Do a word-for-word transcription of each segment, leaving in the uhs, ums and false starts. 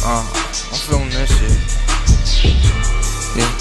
Uh, I'm feeling this shit. Yeah.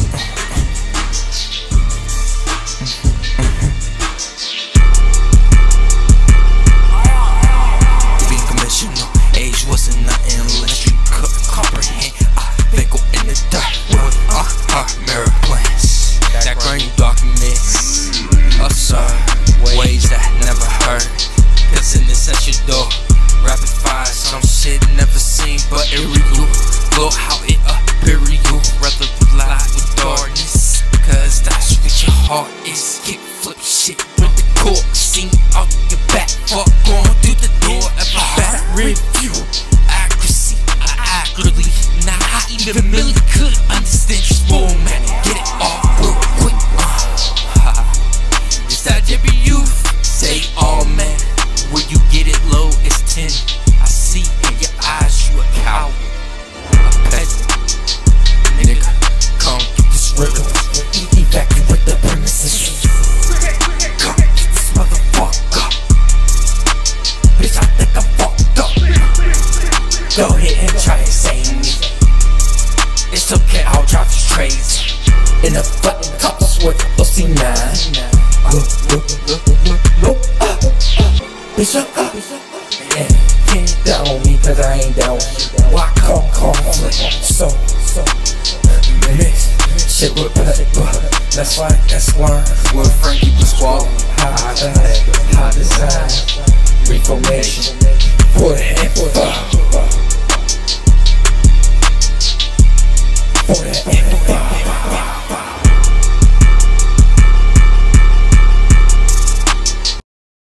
Being conventional, age wasn't nothing unless you could comprehend. I think go in the dark with uh, uh, mirror plans. That grind you documents, absurd ways that I never heard. Cause in this session though, rapid fire, some shit never seen but it real. Blow how it appear you, rather rely with darkness. Cause that's what your heart is. Kick flip shit with the core, sing out your back. Fuck going through the door of a bad review. Accuracy, I accurately, not I even really could understand your format. Get it all real quick. Uh, it's that J B youth, say all man. Where you get it low, it's ten. I see in your eyes you a coward, a peasant. Nigga, come get this rhythm. Evacuate the premises. Come get this motherfucker. Bitch, I think I'm fucked up. Go ahead and try and save me. It's okay, I'll drive these trays in a fucking cops with O C nine. Bitch, up, up, yeah, can't down on me cause I ain't down. Why come conflict? So, so, mix shit with blood, but that's like that's why when Frankie was walking, how I got it, how does